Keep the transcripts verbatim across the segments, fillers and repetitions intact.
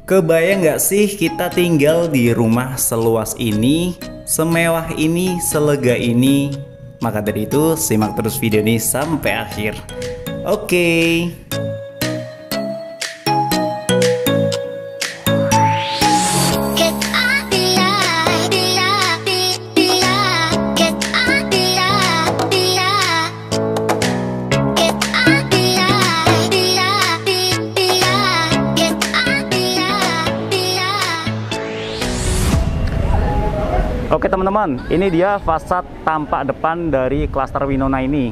Kebayang nggak sih kita tinggal di rumah seluas ini, semewah ini, selega ini? Maka dari itu simak terus video ini sampai akhir. Oke. Oke teman-teman, ini dia fasad tampak depan dari klaster Winona ini.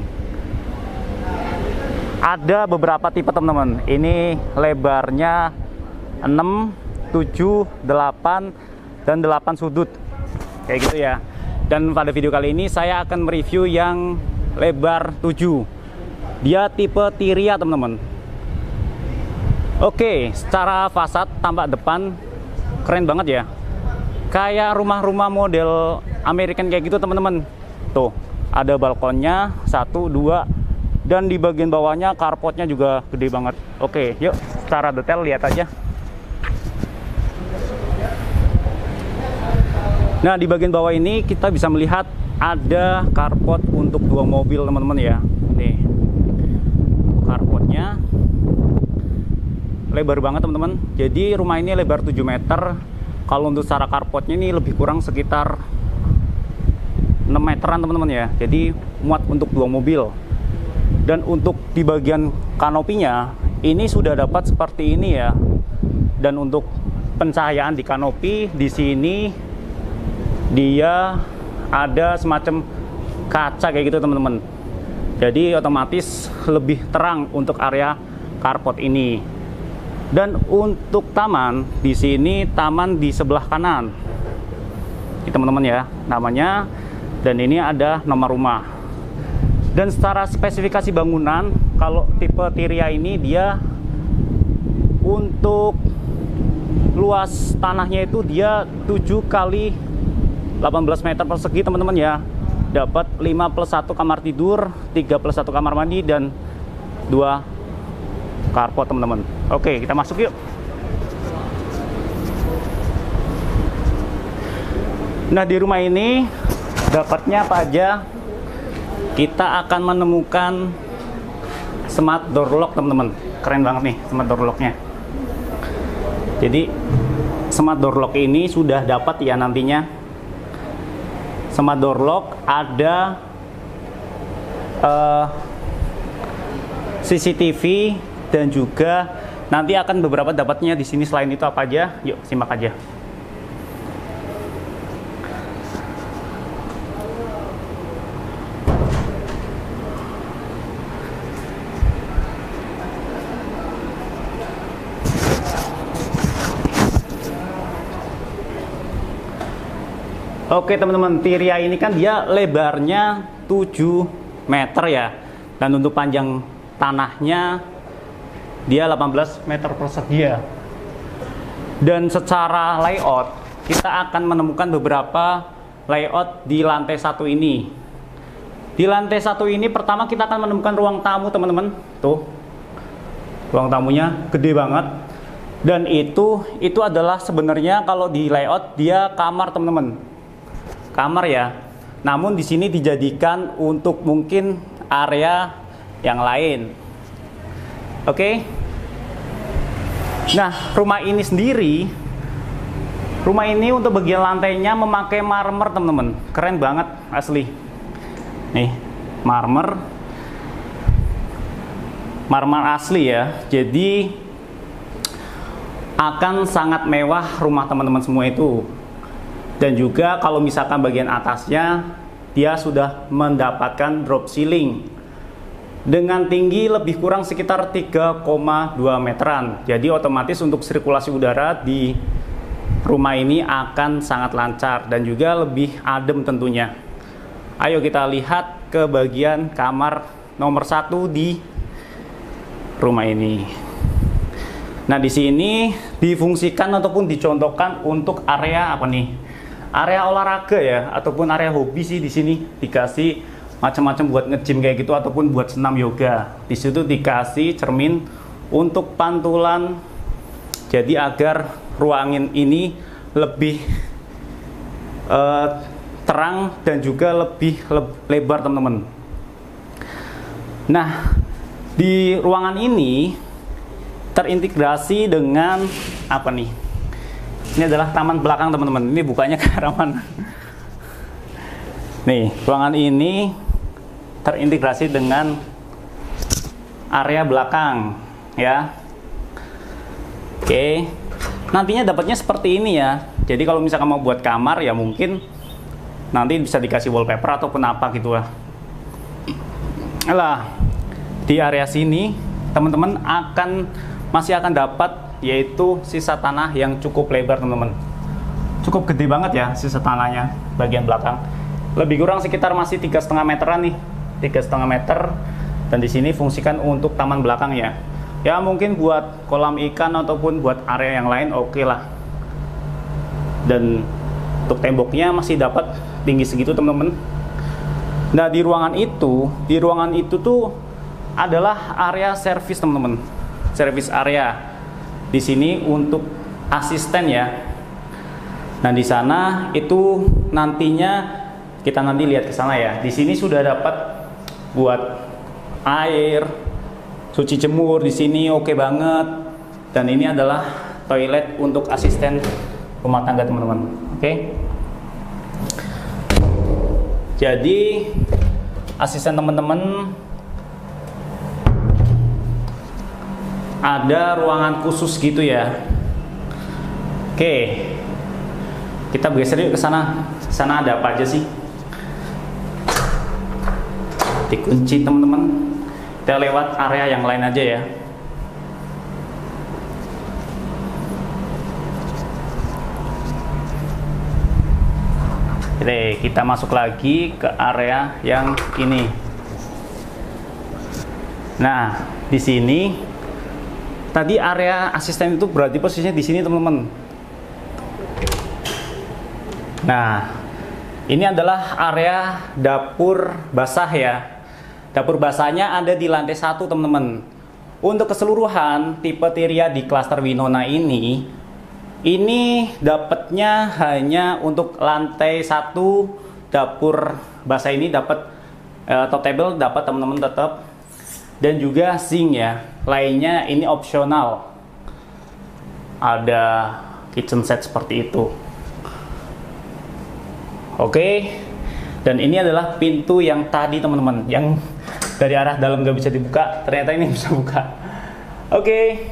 Ada beberapa tipe teman-teman. Ini lebarnya enam, tujuh, delapan, dan delapan sudut. Kayak gitu ya. Dan pada video kali ini saya akan mereview yang lebar tujuh. Dia tipe Tiria teman-teman. Oke, secara fasad tampak depan keren banget ya. Kayak rumah-rumah model American kayak gitu teman-teman. Tuh, ada balkonnya, satu, dua, dan di bagian bawahnya carportnya juga gede banget. Oke, yuk secara detail lihat aja. Nah, di bagian bawah ini kita bisa melihat ada carport untuk dua mobil teman-teman ya. Nih, carportnya lebar banget teman-teman. Jadi rumah ini lebar tujuh meter. Kalau untuk secara carportnya ini lebih kurang sekitar enam meteran teman-teman ya. Jadi muat untuk dua mobil. Dan untuk di bagian kanopinya ini sudah dapat seperti ini ya. Dan untuk pencahayaan di kanopi di sini dia ada semacam kaca kayak gitu teman-teman. Jadi otomatis lebih terang untuk area carport ini. Dan untuk taman di sini, taman di sebelah kanan. Ini teman-teman ya, namanya. Dan ini ada nomor rumah. Dan secara spesifikasi bangunan, kalau tipe Tiria ini dia untuk luas tanahnya itu dia tujuh kali delapan belas meter persegi teman-teman ya. Dapat lima plus satu kamar tidur, tiga plus satu kamar mandi, dan dua carport teman-teman. Oke, kita masuk yuk. Nah, di rumah ini dapatnya apa aja? Kita akan menemukan smart door lock teman-teman. Keren banget nih smart door locknya. Jadi smart door lock ini sudah dapat ya nantinya. Smart door lock ada uh, C C T V. Dan juga nanti akan beberapa dapatnya di sini. Selain itu apa aja? Yuk simak aja. Oke teman-teman, Tiria ini kan dia lebarnya tujuh meter ya. Dan untuk panjang tanahnya dia delapan belas meter persegi ya. Dan secara layout kita akan menemukan beberapa layout di lantai satu ini. Di lantai satu ini pertama kita akan menemukan ruang tamu teman-teman. Tuh, ruang tamunya gede banget. Dan itu itu adalah sebenarnya kalau di layout dia kamar teman-teman. Kamar ya. Namun di sini dijadikan untuk mungkin area yang lain. Oke. Okay. Nah, rumah ini sendiri, rumah ini untuk bagian lantainya memakai marmer teman-teman. Keren banget asli. Nih, marmer. Marmer asli ya. Jadi akan sangat mewah rumah teman-teman semua itu. Dan juga kalau misalkan bagian atasnya dia sudah mendapatkan drop ceiling dengan tinggi lebih kurang sekitar tiga koma dua meteran. Jadi otomatis untuk sirkulasi udara di rumah ini akan sangat lancar dan juga lebih adem tentunya. Ayo kita lihat ke bagian kamar nomor satu di rumah ini. Nah, di sini difungsikan ataupun dicontohkan untuk area apa nih? Area olahraga ya, ataupun area hobi sih di sini dikasih macam-macam buat nge-gym kayak gitu ataupun buat senam yoga. Di situ dikasih cermin untuk pantulan Jadi agar ruangan ini lebih uh, terang dan juga lebih le lebar teman-teman. Nah, di ruangan ini terintegrasi dengan apa nih? Ini adalah taman belakang teman-teman. Ini bukanya ke arah mana? Nih, ruangan ini terintegrasi dengan area belakang ya. Oke, nantinya dapatnya seperti ini ya. Jadi kalau misalkan mau buat kamar ya mungkin nanti bisa dikasih wallpaper ataupun apa gitu lah. Lah, di area sini teman-teman akan masih akan dapat yaitu sisa tanah yang cukup lebar teman-teman. Cukup gede banget ya sisa tanahnya bagian belakang. Lebih kurang sekitar masih tiga setengah meteran nih, tiga setengah meter. Dan di sini fungsikan untuk taman belakang ya. Ya mungkin buat kolam ikan ataupun buat area yang lain oke okay lah. Dan untuk temboknya masih dapat tinggi segitu teman-teman. Nah di ruangan itu, di ruangan itu tuh adalah area servis teman-teman. Servis area. Di sini untuk asisten ya. Nah di sana itu nantinya kita nanti lihat ke sana ya. Di sini sudah dapat buat air, cuci jemur di sini oke banget. Dan ini adalah toilet untuk asisten rumah tangga teman-teman. Oke. Jadi asisten teman-teman ada ruangan khusus gitu ya. Oke. Kita bergeser yuk ke sana. Sana ada apa aja sih? Dikunci teman-teman. Kita lewat area yang lain aja ya. Oke, kita masuk lagi ke area yang ini. Nah, di sini tadi area asisten itu berarti posisinya di sini teman-teman. Nah, ini adalah area dapur basah ya. Dapur basahnya ada di lantai satu teman-teman. Untuk keseluruhan tipe Tiria di klaster Winona ini, ini dapatnya hanya untuk lantai satu dapur basah ini dapat uh, top table dapat teman-teman tetap, dan juga sink ya. Lainnya ini opsional. Ada kitchen set seperti itu. Oke. Dan ini adalah pintu yang tadi teman-teman, yang dari arah dalam nggak bisa dibuka, ternyata ini bisa buka. Oke.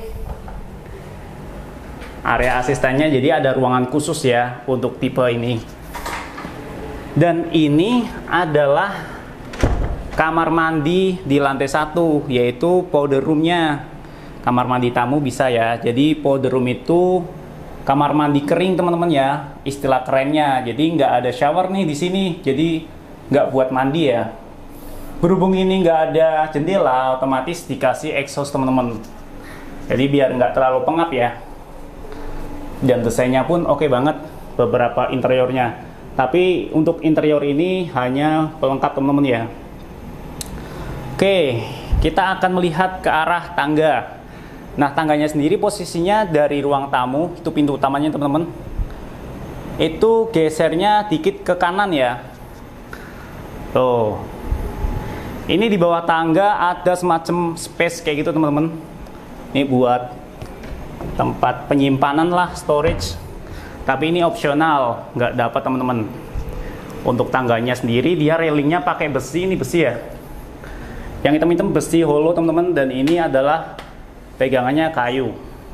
Area asistennya jadi ada ruangan khusus ya untuk tipe ini. Dan ini adalah kamar mandi di lantai satu, yaitu powder roomnya. Kamar mandi tamu bisa ya. Jadi powder room itu kamar mandi kering teman-teman ya, istilah kerennya. Jadi nggak ada shower nih di sini, jadi nggak buat mandi ya. Berhubung ini nggak ada jendela, otomatis dikasih exhaust teman-teman. Jadi biar nggak terlalu pengap ya. Dan desainnya pun oke okay banget beberapa interiornya. Tapi untuk interior ini hanya pelengkap teman-teman ya. Oke, kita akan melihat ke arah tangga. Nah, tangganya sendiri posisinya dari ruang tamu, itu pintu utamanya teman-teman. Itu gesernya dikit ke kanan ya. Tuh. Ini di bawah tangga ada semacam space kayak gitu teman-teman. Ini buat tempat penyimpanan lah, storage. Tapi ini opsional, nggak dapat teman-teman. Untuk tangganya sendiri dia railingnya pakai besi, ini besi ya. Yang hitam-hitam besi hollow teman-teman, dan ini adalah pegangannya kayu.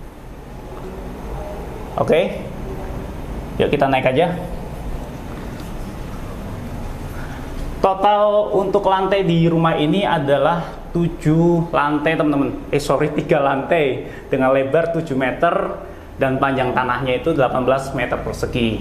Oke, yuk kita naik aja. Total untuk lantai di rumah ini adalah tujuh lantai teman-teman. Eh sorry, tiga lantai dengan lebar tujuh meter dan panjang tanahnya itu delapan belas meter persegi.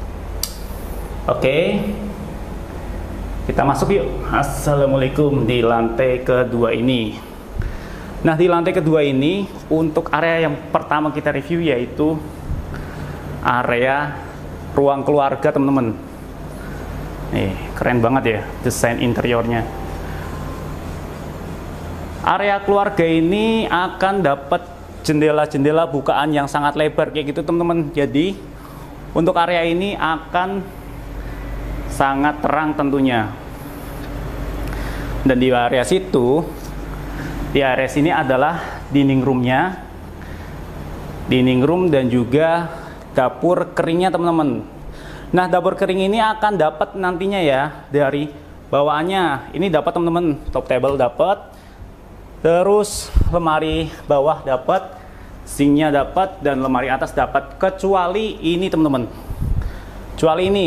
Oke, kita masuk yuk. Assalamualaikum di lantai kedua ini. Nah, di lantai kedua ini untuk area yang pertama kita review yaitu area ruang keluarga teman-teman. Nih, keren banget ya desain interiornya. Area keluarga ini akan dapat jendela-jendela bukaan yang sangat lebar kayak gitu teman-teman. Jadi untuk area ini akan sangat terang tentunya. Dan di area situ, di area sini adalah dining roomnya, dining room dan juga dapur keringnya teman-teman. Nah, dapur kering ini akan dapat nantinya ya dari bawaannya. Ini dapat teman-teman, top table dapat, terus lemari bawah dapat, sinknya dapat, dan lemari atas dapat. Kecuali ini teman-teman, kecuali ini,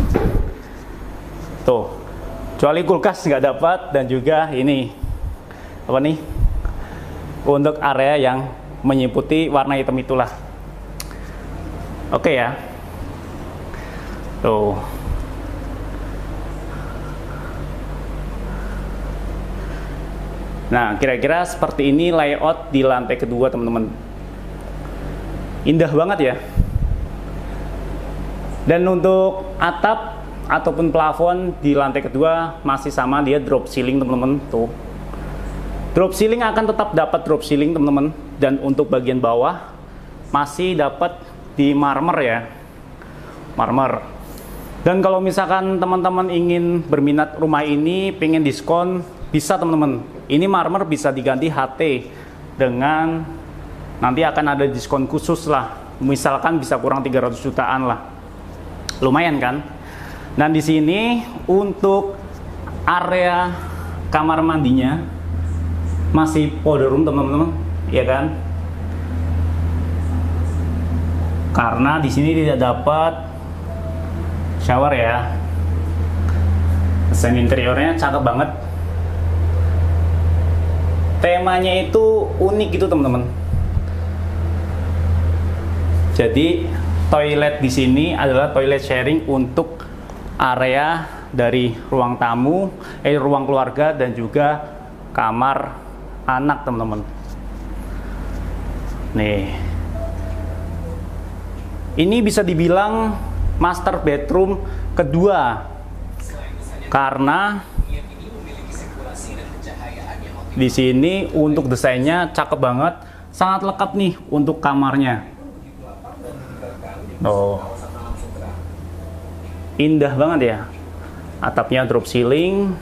tuh, kecuali kulkas nggak dapat, dan juga ini apa nih, untuk area yang menyiputi warna hitam itulah. Oke ya. Tuh. Nah, kira-kira seperti ini layout di lantai kedua, teman-teman. Indah banget ya. Dan untuk atap ataupun plafon di lantai kedua masih sama, dia drop ceiling, teman-teman. Tuh. Drop ceiling akan tetap dapat drop ceiling, teman-teman. Dan untuk bagian bawah masih dapat di marmer ya. Marmer. Dan kalau misalkan teman-teman ingin berminat rumah ini, pengen diskon, bisa teman-teman. Ini marmer bisa diganti H T dengan nanti akan ada diskon khusus lah. Misalkan bisa kurang tiga ratus jutaan lah. Lumayan kan? Dan di sini untuk area kamar mandinya masih powder room, teman-teman, ya kan? Karena di sini tidak dapat shower ya. Desain interiornya cakep banget. Temanya itu unik gitu, teman-teman. Jadi toilet di sini adalah toilet sharing untuk area dari ruang tamu, eh ruang keluarga dan juga kamar anak, teman-teman. Nih. Ini bisa dibilang master bedroom kedua karena di sini untuk desainnya cakep banget, sangat lengkap nih untuk kamarnya. Oh, indah banget ya, atapnya drop ceiling.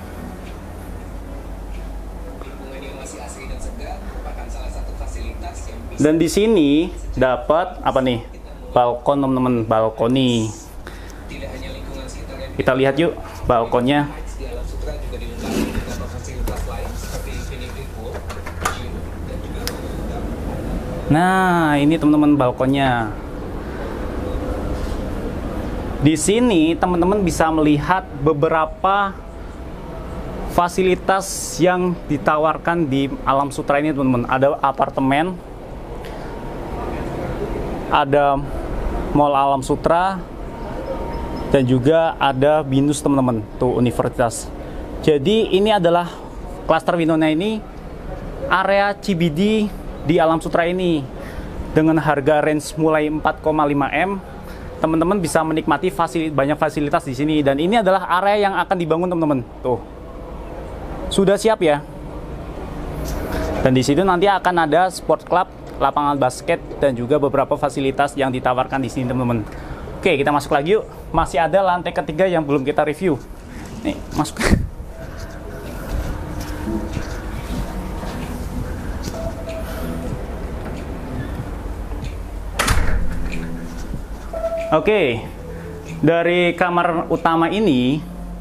Dan di sini dapat apa nih? Balkon, teman-teman, balkoni. Kita lihat yuk balkonnya. Nah, ini teman-teman balkonnya. Di sini teman-teman bisa melihat beberapa fasilitas yang ditawarkan di Alam Sutera ini, teman-teman. Ada apartemen, ada Mall Alam Sutera, dan juga ada BINUS, teman-teman, tuh universitas. Jadi ini adalah klaster Winona ini area C B D di Alam Sutera ini dengan harga range mulai empat koma lima M. Teman-teman bisa menikmati fasilitas, banyak fasilitas di sini, dan ini adalah area yang akan dibangun, teman-teman. Tuh. Sudah siap ya. Dan di situ nanti akan ada sport club, lapangan basket, dan juga beberapa fasilitas yang ditawarkan di sini, teman-teman. Oke, kita masuk lagi yuk. Masih ada lantai ketiga yang belum kita review. Nih, masuk. Oke, dari kamar utama ini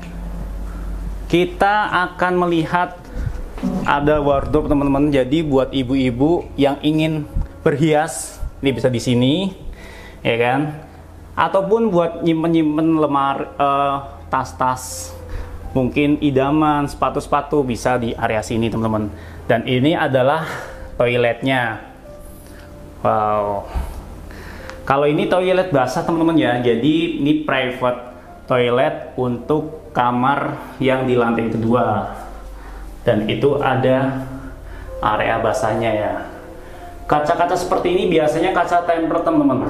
kita akan melihat ada wardrobe, teman-teman. Jadi buat ibu-ibu yang ingin berhias, ini bisa di sini, ya kan? Ataupun buat nyimpen-nyimpen lemari, uh, tas-tas, mungkin idaman, sepatu-sepatu bisa di area sini, teman-teman. Dan ini adalah toiletnya. Wow. Kalau ini toilet basah, teman-teman ya. Jadi ini private toilet untuk kamar yang di lantai kedua. Dan itu ada area basahnya ya. Kaca-kaca seperti ini biasanya kaca tempered, teman-teman.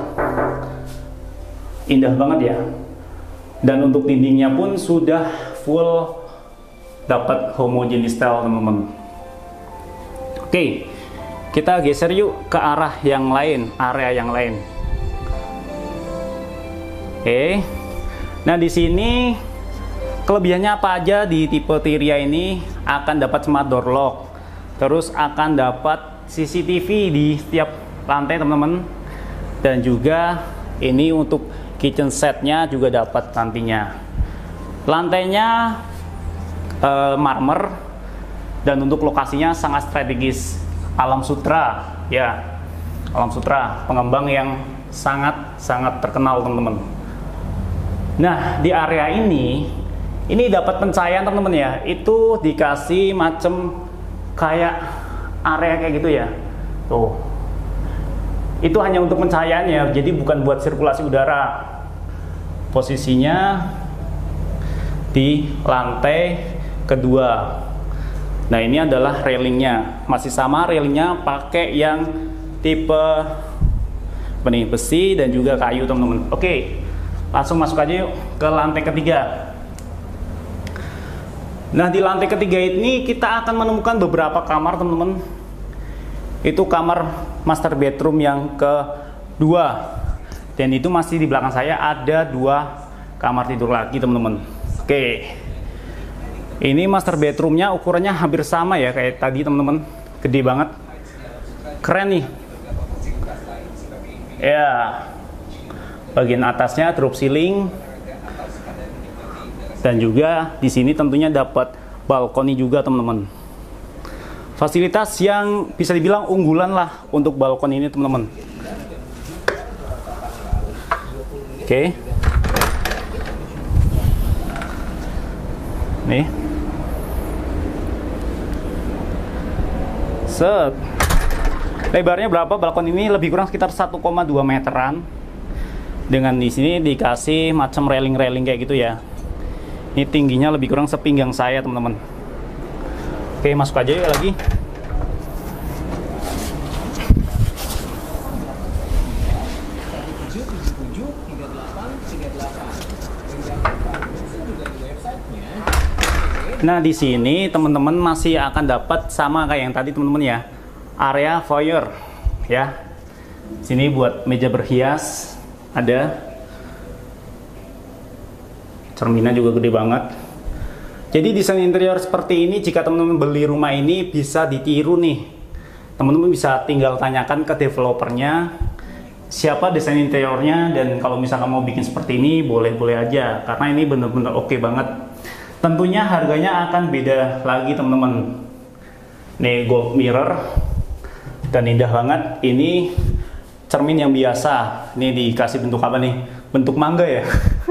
Indah banget ya. Dan untuk dindingnya pun sudah full dapat homogeneous style, teman-teman. Oke, Kita geser yuk ke arah yang lain, area yang lain. Oke. Nah, di sini kelebihannya apa aja di tipe Tiria ini? Akan dapat smart door lock. Terus akan dapat C C T V di setiap lantai, teman-teman. Dan juga ini untuk kitchen setnya juga dapat nantinya. Lantainya eh, marmer, dan untuk lokasinya sangat strategis. Alam Sutra, ya, Alam Sutra, pengembang yang sangat-sangat terkenal, teman-teman. Nah, di area ini, ini dapat pencahayaan, teman-teman ya. Itu dikasih macam kayak area kayak gitu ya. Tuh. Itu hanya untuk pencahayaan ya, jadi bukan buat sirkulasi udara. Posisinya di lantai kedua. Nah, ini adalah railingnya, masih sama railingnya pakai yang tipe benih besi dan juga kayu, teman-teman. Oke, langsung masuk aja yuk ke lantai ketiga. Nah, di lantai ketiga ini kita akan menemukan beberapa kamar, teman-teman. Itu kamar master bedroom yang kedua, dan itu masih di belakang saya ada dua kamar tidur lagi, teman-teman. Oke. Ini master bedroomnya ukurannya hampir sama ya kayak tadi, teman-teman. Gede banget, keren nih. Ya, bagian atasnya drop ceiling, dan juga di sini tentunya dapat balkoni juga, teman-teman. Fasilitas yang bisa dibilang unggulan lah untuk balkon ini, teman-teman. Oke, nih. Set. Lebarnya berapa balkon ini? Lebih kurang sekitar satu koma dua meteran. Dengan di sini dikasih macam railing-railing kayak gitu ya. Ini tingginya lebih kurang sepinggang saya, teman-teman. Oke, masuk aja yuk lagi. Nah, di sini teman-teman masih akan dapat sama kayak yang tadi, teman-teman ya. Area foyer ya. Sini buat meja berhias ada. Cerminnya juga gede banget. Jadi desain interior seperti ini jika teman-teman beli rumah ini bisa ditiru nih. Teman-teman bisa tinggal tanyakan ke developernya siapa desain interiornya, dan kalau misalkan mau bikin seperti ini boleh-boleh aja karena ini bener-bener oke banget. Tentunya harganya akan beda lagi, teman-teman. Nih gold mirror dan indah banget. Ini cermin yang biasa. Ini dikasih bentuk apa nih? Bentuk mangga ya.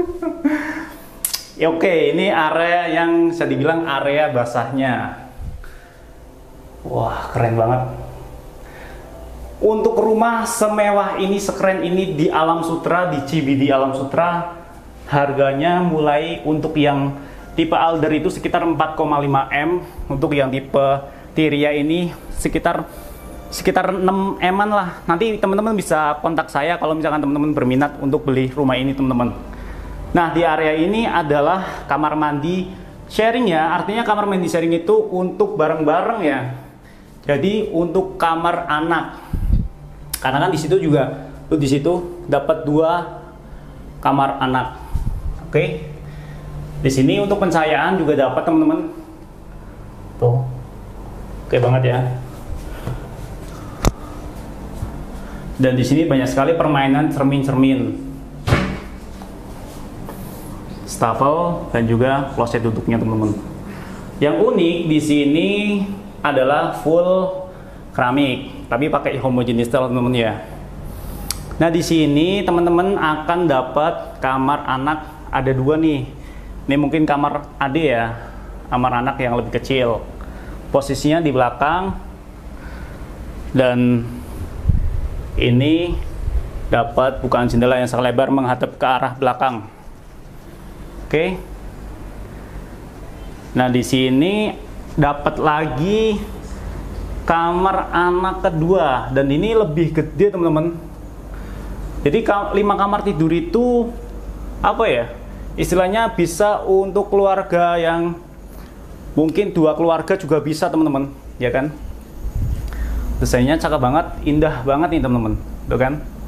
Ya, oke, ini area yang bisa dibilang area basahnya. Wah, keren banget. Untuk rumah semewah ini, sekeren ini di Alam Sutra, di C B D Alam Sutra, harganya mulai untuk yang tipe Alder itu sekitar empat koma lima M, untuk yang tipe Tiria ini sekitar sekitar enam M-an lah. Nanti teman-teman bisa kontak saya kalau misalkan teman-teman berminat untuk beli rumah ini, teman-teman. Nah, di area ini adalah kamar mandi sharing ya. Artinya kamar mandi sharing itu untuk bareng-bareng ya. Jadi untuk kamar anak. Karena kan di situ juga tuh di situ dapat dua kamar anak. Oke. Di sini untuk pencahayaan juga dapat, teman-teman. Tuh. Oke banget ya. Dan di sini banyak sekali permainan cermin-cermin. Stafel dan juga kloset duduknya, teman-teman. Yang unik di sini adalah full keramik, tapi pakai homogeneous style, teman-teman ya. Nah, di sini teman-teman akan dapat kamar anak ada dua nih. Ini mungkin kamar adik ya, kamar anak yang lebih kecil. Posisinya di belakang, dan ini dapat bukaan jendela yang sangat lebar menghadap ke arah belakang. Oke. Nah, di sini dapat lagi kamar anak kedua, dan ini lebih gede, teman-teman. Jadi lima kamar tidur itu apa ya? Istilahnya bisa untuk keluarga yang mungkin dua keluarga juga bisa, teman-teman, ya kan? Desainnya cakep banget, indah banget nih teman-teman, tuh kan?